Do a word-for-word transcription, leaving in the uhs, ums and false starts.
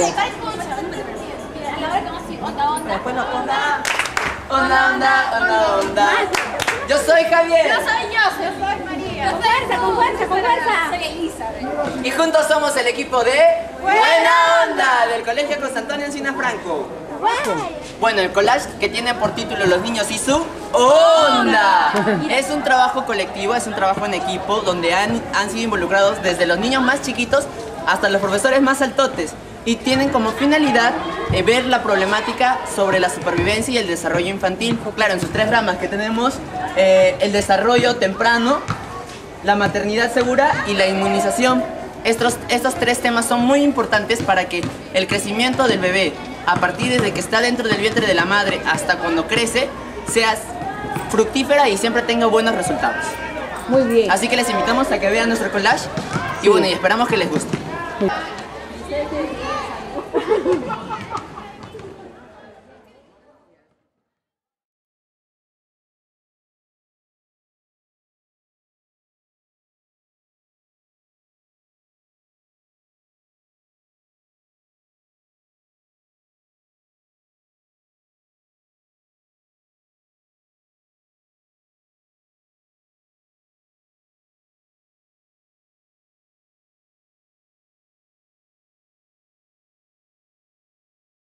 Después nos onda. Onda, onda, onda, onda. Yo soy Javier. Yo soy yo, yo soy María. Con fuerza, con fuerza, con fuerza. Soy Elizabeth. Y juntos somos el equipo de Buena Onda del Colegio José Antonio Encinas Franco. Bueno, el collage que tiene por título Los niños y su onda. Es un trabajo colectivo, es un trabajo en equipo donde han, han sido involucrados desde los niños más chiquitos hasta los profesores más altotes. Y tienen como finalidad eh, ver la problemática sobre la supervivencia y el desarrollo infantil. Claro, en sus tres ramas que tenemos eh, el desarrollo temprano, la maternidad segura y la inmunización. Estos, estos tres temas son muy importantes para que el crecimiento del bebé, a partir de que está dentro del vientre de la madre hasta cuando crece, sea fructífera y siempre tenga buenos resultados. Muy bien. Así que les invitamos a que vean nuestro collage y bueno, y esperamos que les guste.